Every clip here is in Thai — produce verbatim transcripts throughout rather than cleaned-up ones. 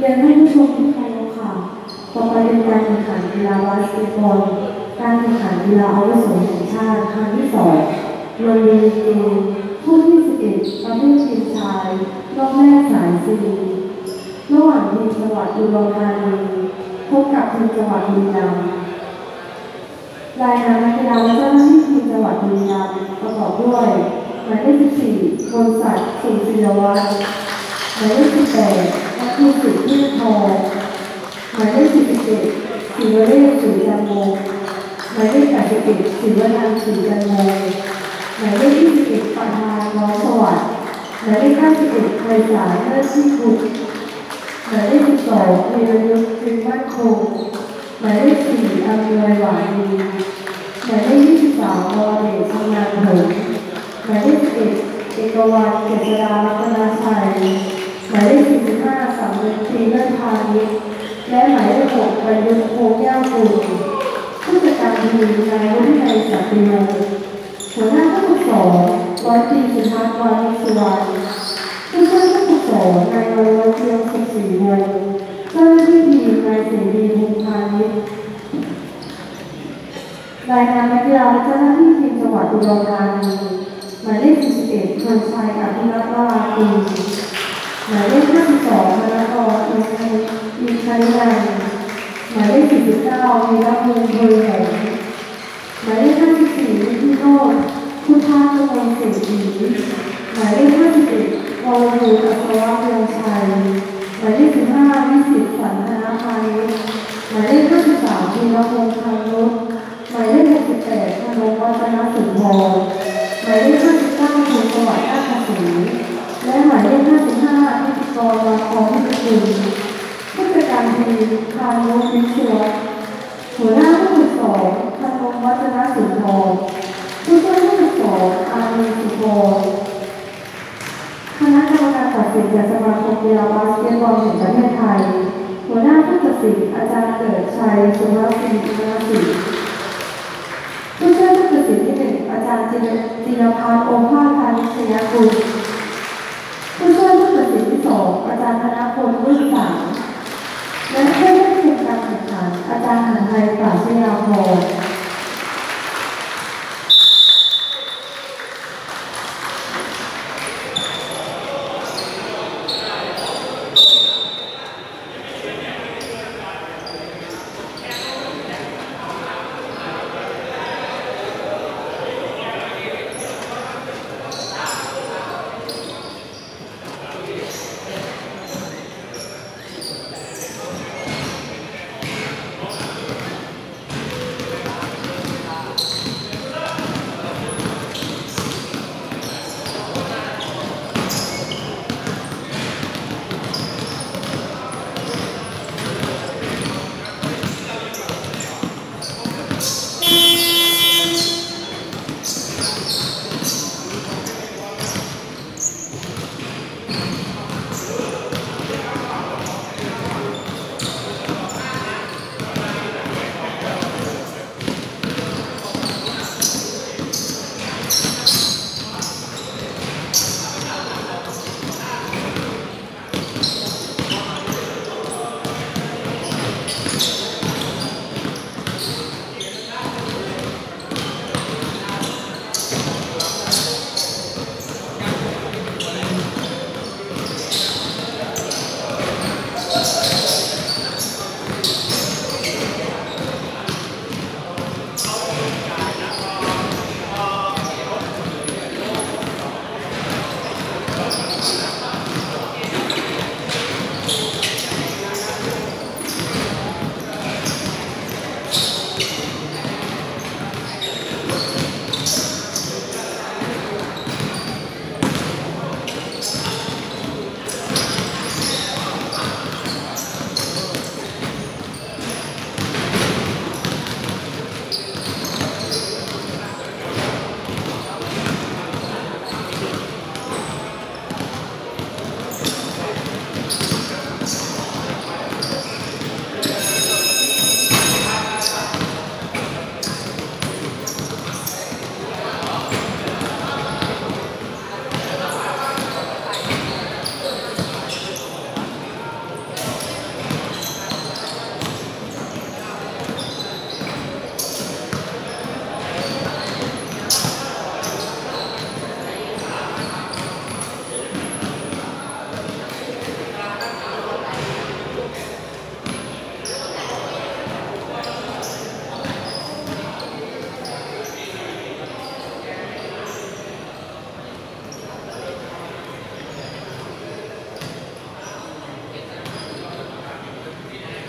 รียนท่านผู้ชมทุกท่านค่ะต่อไปเป็นการแข่งขันกีฬาบาสเกตบอลการแข่งขันกีฬาอาวุโสแห่งชาติครั้งที่สองโรงเรียนเกมผู้ที่สิบเอ็ดประเภททีมชายรอบแรกสายซีระหว่างทีมจังหวัดอุดรธานีพบกับทีมจังหวัดบุรีรัมย์รายงานนักกีฬาและเจ้าหน้าที่ทีมจังหวัดบุรีรัมย์ประกอบด้วยหมายเลขสิบสี่บริษัทสุนทรียวัฒน์หมายเลขสิบแปดนักกีฬาสิบที่ทองหมายเลขสิบเจ็ดศิวเรศศรีจันโมหมายเลขแปดสิบเอ็ดศิวนันท์ศรีจันโมหมายเลขยี่สิบเอ็ดปัทมาน้องสวัสดิ์หมายเลขห้าสิบเอ็ดไพศาลเลิศที่คุณหมายเลขสิบสองวีรยุทธ์จึงมั่นคงหมายเลขสี่อำนวยหวานดีหมายเลขยี่สิบสามวรเดชชำนาญผลหมายเลขสิบเอ็ดเอกวัฒน์เกษรารัตนชัยหมายเลขสี่สิบห้าสำเร็จทีเลิศพาณิชย์และหมายเลขหกประยุทธ์โพแก้วกุลผู้จัดการทีมนายวุฒิชัยสัตย์วงศ์หัวหน้าผู้ฝึกสอนร้อยตรีสุทัศน์วานิชสุวรรณผู้ช่วยผู้ฝึกสอนนายวรวัฒน์เทียมสุขศรีวงศ์เจ้าหน้าที่ทีมนายเสรีพงษ์พาณิชย์รายงานนักกีฬาและเจ้าหน้าที่ทีมจังหวัดอุดรธานีหมายเลขสี่สิบเอ็ดชนชัยอภิรัตน์วรากุลหมายเลขห้าสิบสองธนกรอินทร์อินทร์นันท์หมายเลขสี่สิบเก้าวีรพงษ์เพลิงหมายเลขห้าสิบสี่วิทิโรจน์พุทธาตมงเศรษฐีหมายเลขห้าสิบเอ็ดวรวูอัศวะเรืองชัยหมายเลขสิบห้าวิสิตสันธนาพาณิชย์หมายเลขห้าสิบสามวีรพงษ์พันนุชหมายเลขหกสิบแปดธนงวัฒนสุนทรหมายเลขห้าสิบเก้าภูมิสวัสดิ์นาคศรีและหมายเลขห้าสิบห้าพิธีกรวาคอพิจิตรผู้จัดการทีมพานุวิชวรหัวหน้าผู้ฝึกสอนธนงวัฒนสุนทรผู้ช่วยผู้ฝึกสอนอารีสุโภคณะกรรมการตัดสินจากสมาคมกีฬาบาสเกตบอลแห่งประเทศไทยหัวหน้าผู้ตัดสินอาจารย์เกิดชัยสุภศิรินาศิผู้ช่วยผู้ตัดสินที่หนึ่งอาจารย์จิรพัฒน์โอภาสพานิชยกุลผู้ช่วยผู้ตัดสินที่สองอาจารย์ธนพลรุ่งสามและผู้ได้ทำการแข่งขันอาจารย์หันไทยปราชญาภรณ์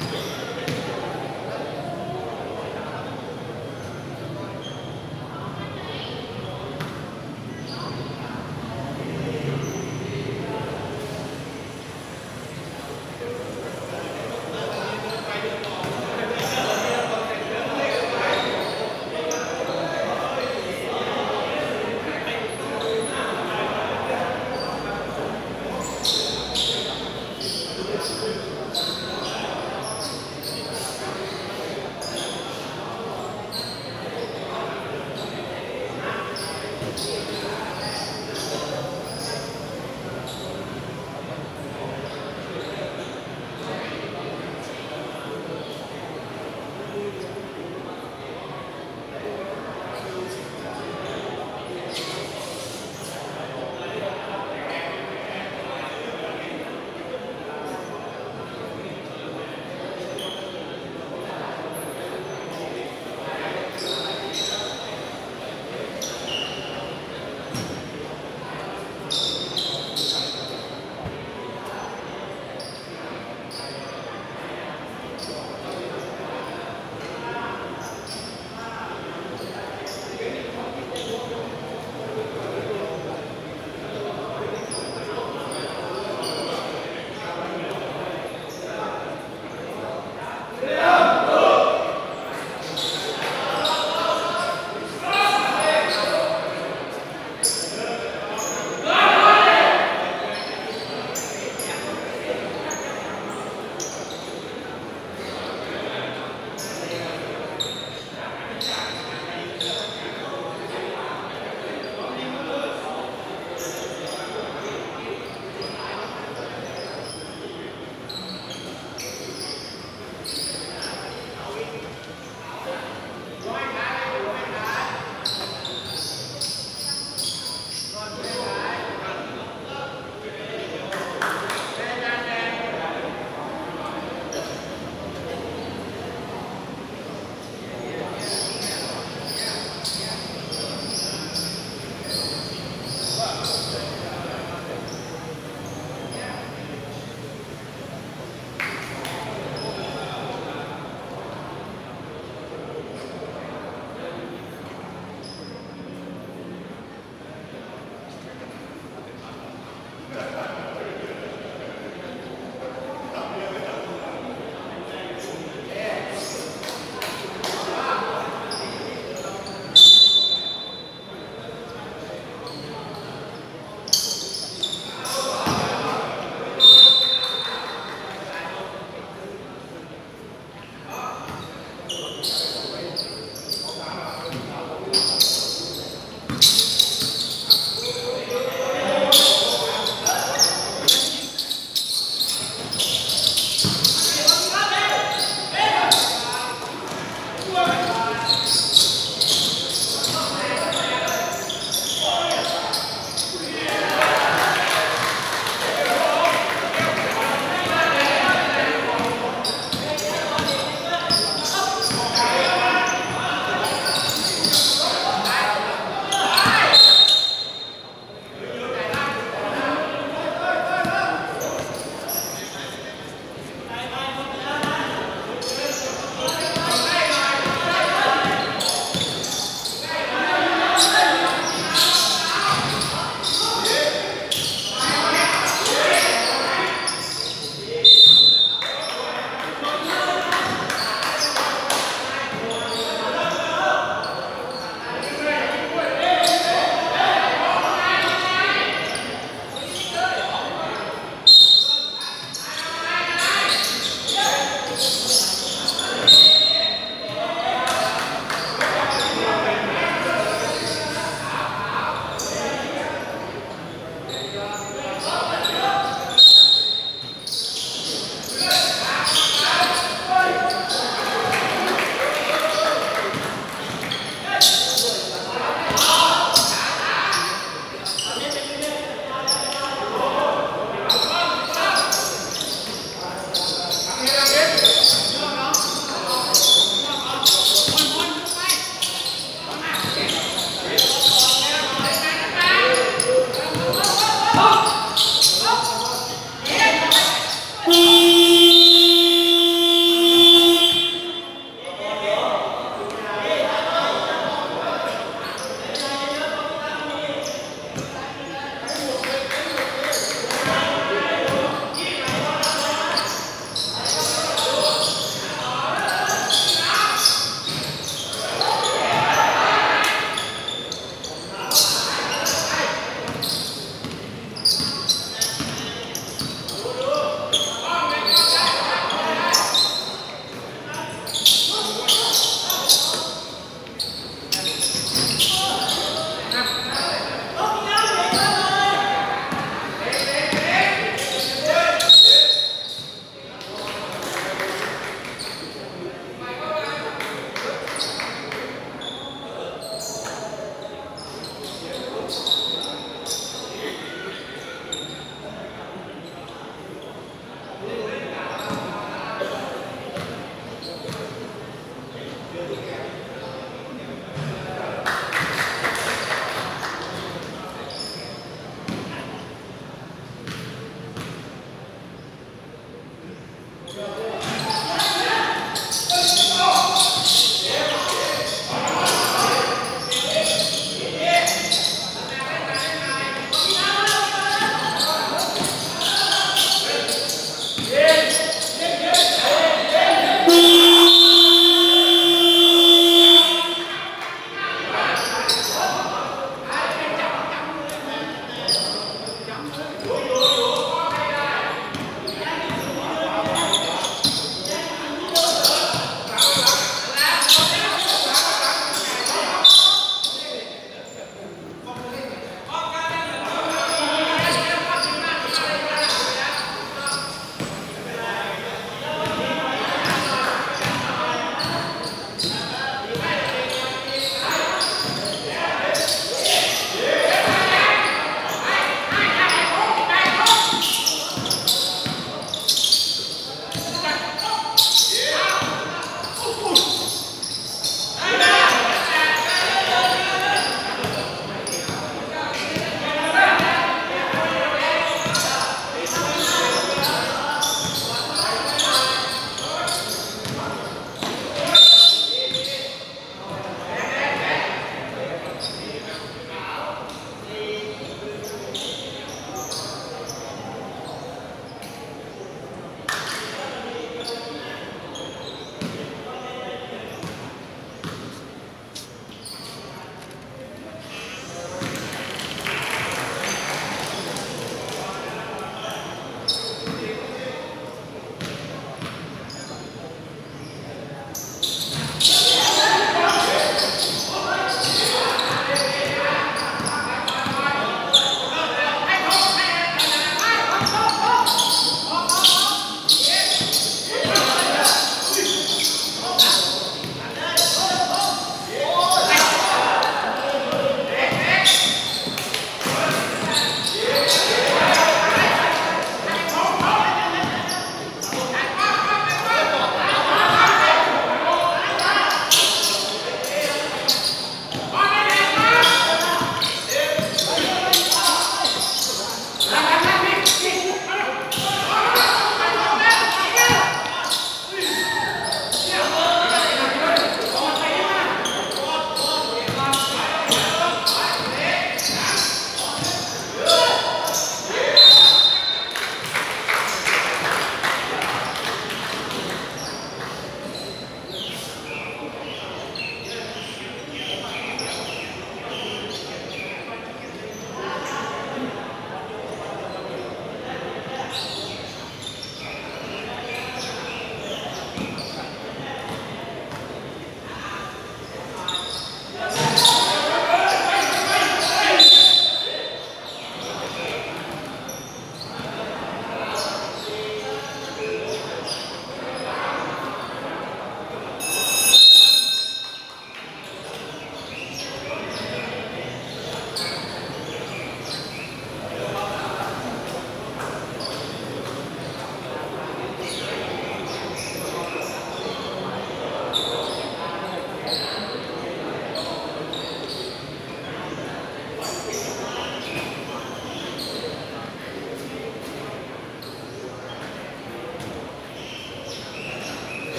ค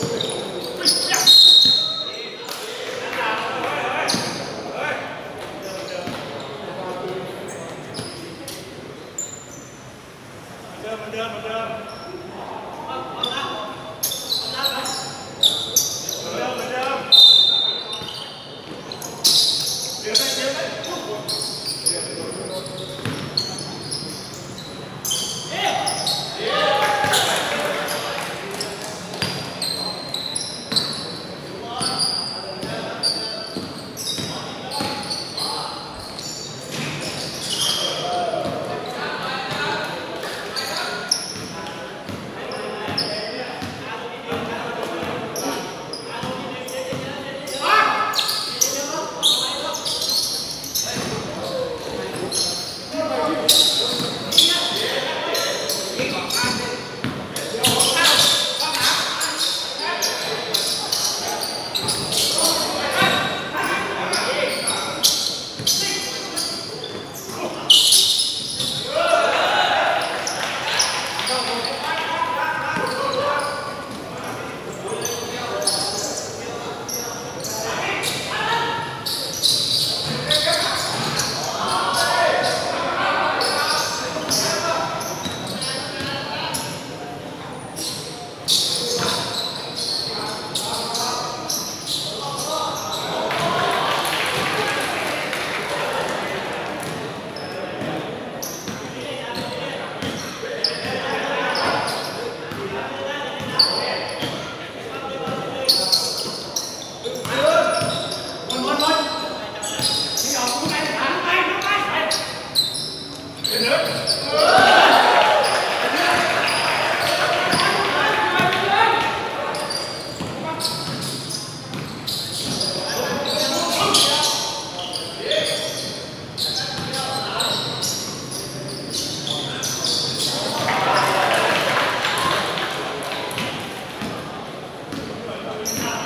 Thank